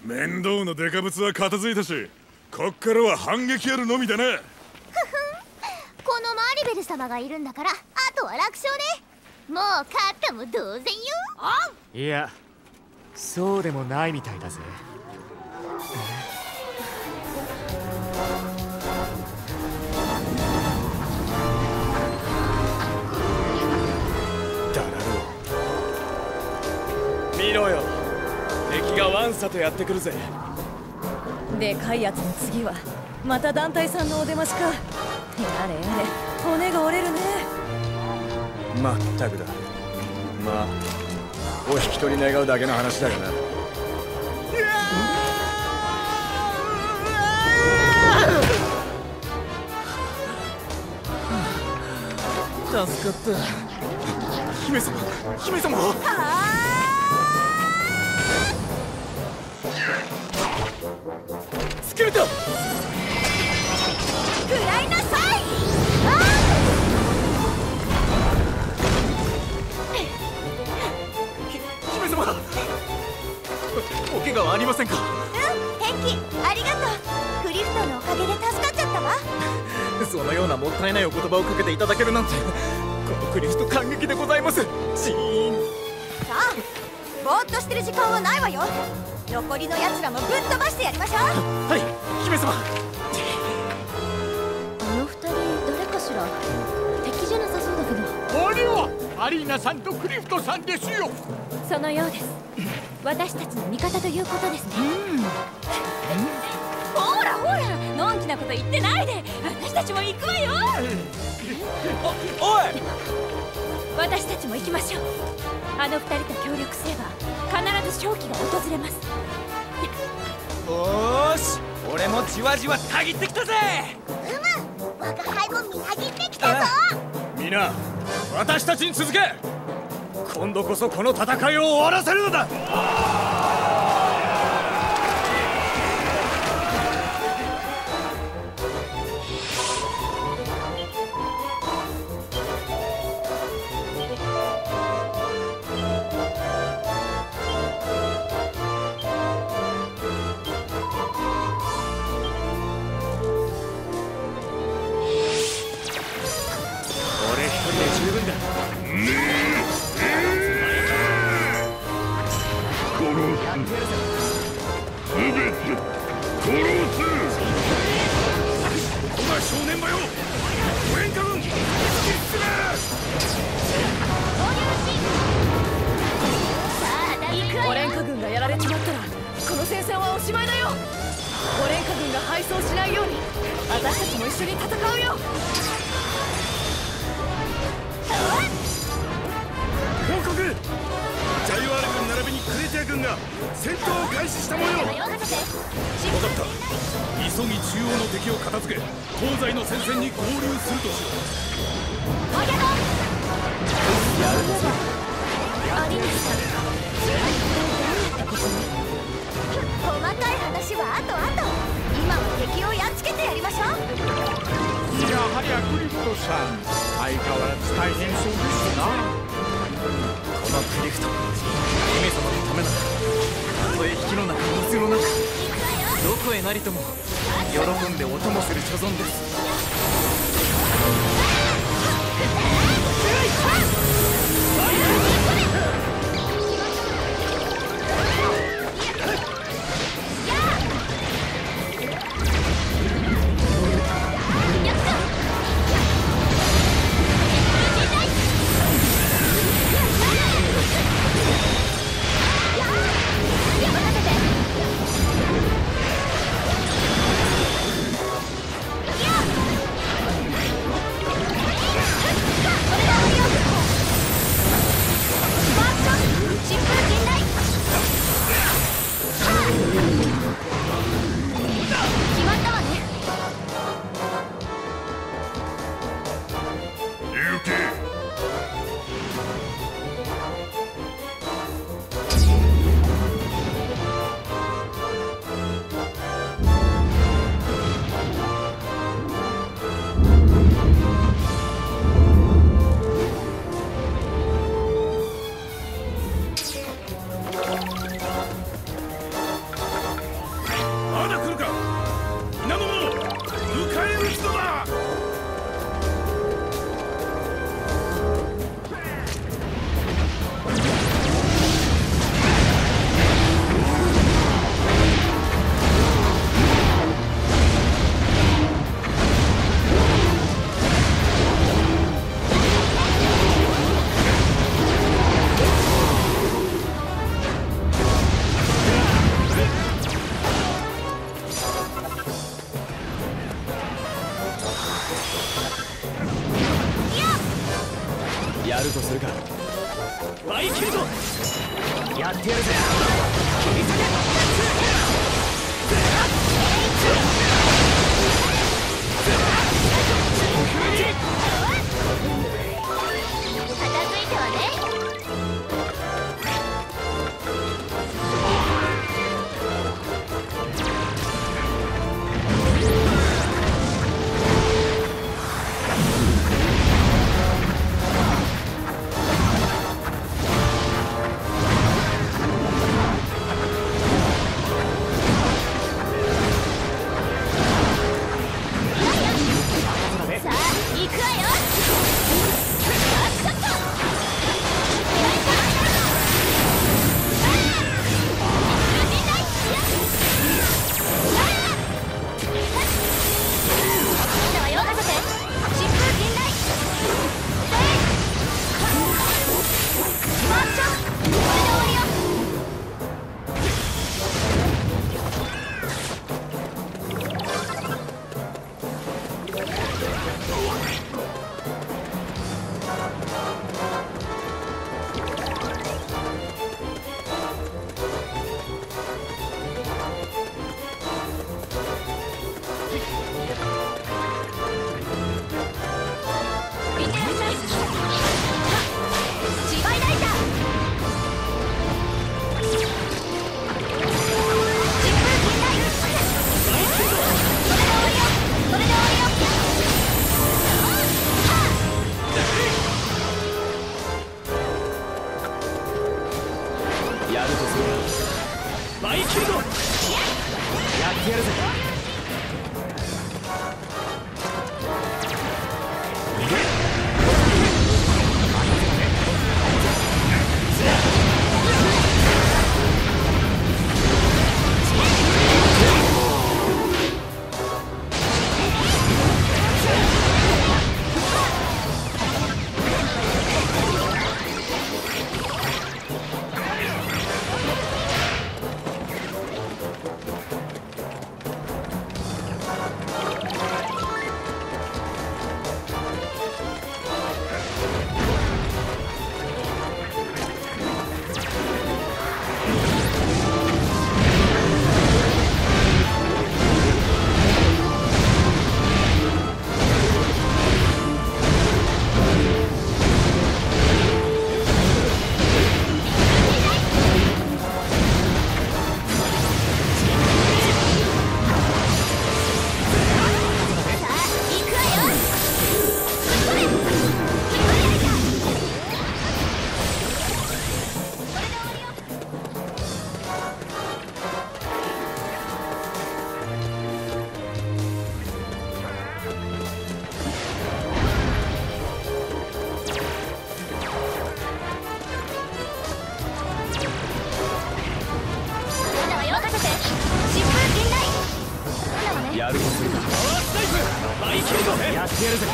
面倒なデカブツは片付いたし、こっからは反撃やるのみだな。ふふん、 このマリベル様がいるんだから、あとは楽勝ね。もう勝ったも同然よ。 いや、そうでもないみたいだぜ。 ダラロー、見ろよ、敵がワンサとやってくるぜ。 でかいやつの次はまた団体さんのお出ましか。やれやれ、骨が折れるね。 まったくだ。まあお引き取り願うだけの話だがな。 助かった。姫様、姫様。スケルトン、 食らいなさい。 姫様、お怪我はありませんか？ うん、平気。ありがとう。クリフトのおかげで助かっちゃったわ。 そのようなもったいないお言葉をかけていただけるなんて、このクリフト感激でございます。ジーン。 さあ、ぼーっとしてる時間はないわよ。残りのやつらもぶっ飛ばしてやりましょう。 はい、姫様。 あの二人誰かしら？敵じゃなさそうだけど。 これはアリーナさんとクリフトさんですよ。 そのようです。私たちの味方ということですね。ほらほら、のんきなこと言ってないで。私たちも行くわよ。 おい、 私たちも行きましょう。あの二人と協力すれば必ず勝機が訪れます。 おーし、俺もじわじわたぎってきたぜ。 我が輩もみなぎってきたぞ。 みんな、私たちに続け。今度こそこの戦いを終わらせるのだ。俺一人で十分だ。 少年馬よ、オレンカ軍、突き進め。 オレンカ軍がやられちまったらこの戦線はおしまいだよ。オレンカ軍が敗走しないように私たちも一緒に戦うよ。 報告、ジャイワール軍並びにクレティア軍が戦闘を開始した模様。分かった、急ぎ中央の敵を片付け、東西の戦線に合流するとしよう。 アリーナさん、細かい話はあとあと。今は敵をやっつけてやりましょう。 やはりクリフトさん、相変わらず大変そうですな。 このクリフト、姫様のためならたとえ火の中水の中、どこへなりとも喜んでお供する所存です。 ってやるぜ。切り裂け。 片付いてはね。 バイキルドやってやるぜ。やるとするか。パワースナイプバイキルドやってやるぜ。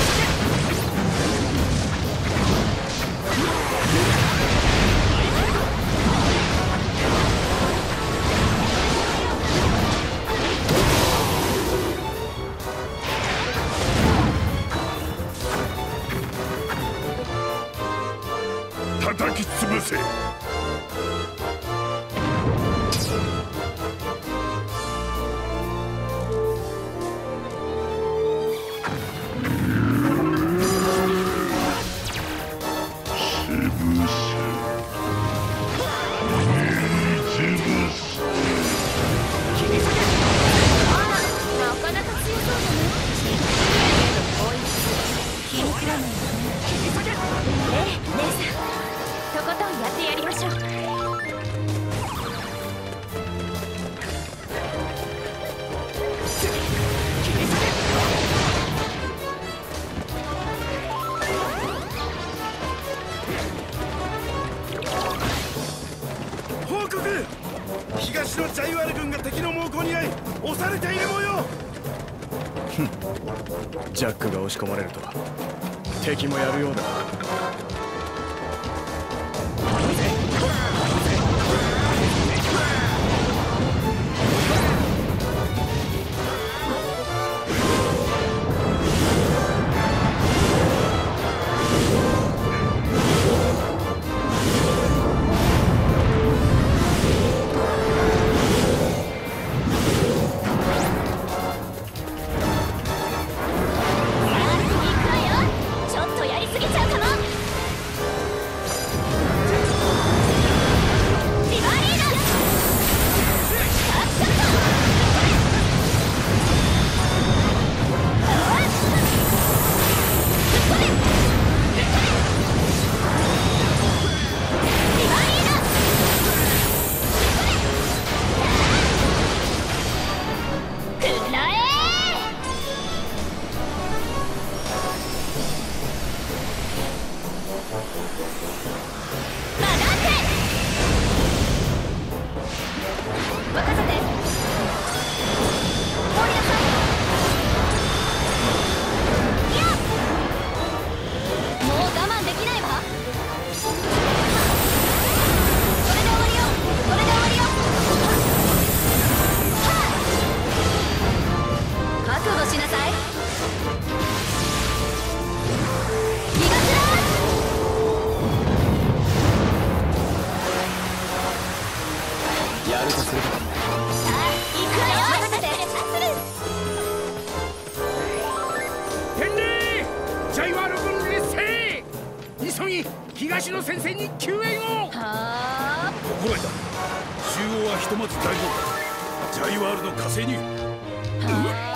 叩き潰せ。東のジャイワル軍が敵の猛攻に遭い押されている模様。 ジャックが押し込まれると敵もやるようだ。 するかもね。 行くわよ。任せて。 天礼、ジャイワール軍劣勢。急ぎ東の戦線に救援を。 はあ、 心得た。中央はひとまず大丈夫。ジャイワールの火星に。 はあ。